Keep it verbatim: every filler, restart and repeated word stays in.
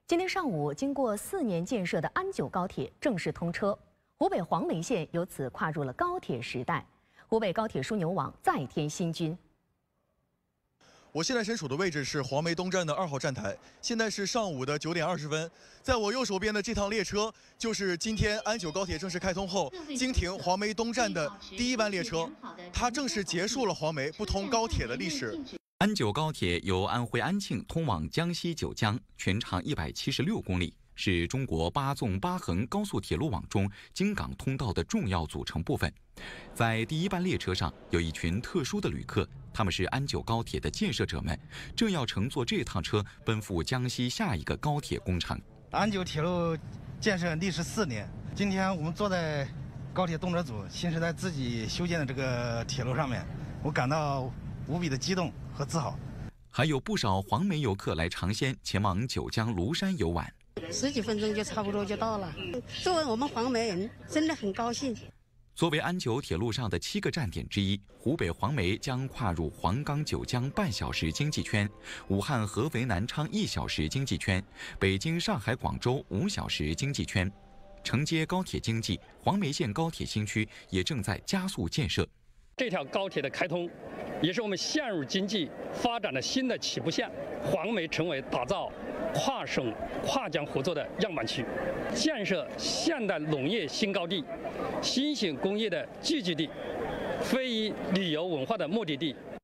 今天上午，经过四年建设的安九高铁正式通车，湖北黄梅县由此跨入了高铁时代，湖北高铁枢纽网再添新军。 我现在身处的位置是黄梅东站的二号站台，现在是上午的九点二十分。在我右手边的这趟列车，就是今天安九高铁正式开通后经停黄梅东站的第一班列车，它正式结束了黄梅不通高铁的历史。 安九高铁由安徽安庆通往江西九江，全长一百七十六公里，是中国八纵八横高速铁路网中京港通道的重要组成部分。在第一班列车上，有一群特殊的旅客，他们是安九高铁的建设者们，正要乘坐这趟车奔赴江西下一个高铁工程。 安九铁路建设历时四年，今天我们坐在高铁动车组新时代自己修建的这个铁路上面，我感到无比的激动和自豪。 还有不少黄梅游客来尝鲜，前往九江庐山游玩。 十几分钟就差不多就到了。作为我们黄梅人，真的很高兴。 作为安九铁路上的七个站点之一，湖北黄梅将跨入黄冈九江半小时经济圈，武汉合肥南昌一小时经济圈，北京上海广州五小时经济圈。承接高铁经济，黄梅县高铁新区也正在加速建设。 这条高铁的开通，也是我们线路经济发展的新的起步线。黄梅成为打造跨省、跨江合作的样板区，建设现代农业新高地、新型工业的聚集地，非遗旅游文化的目的地。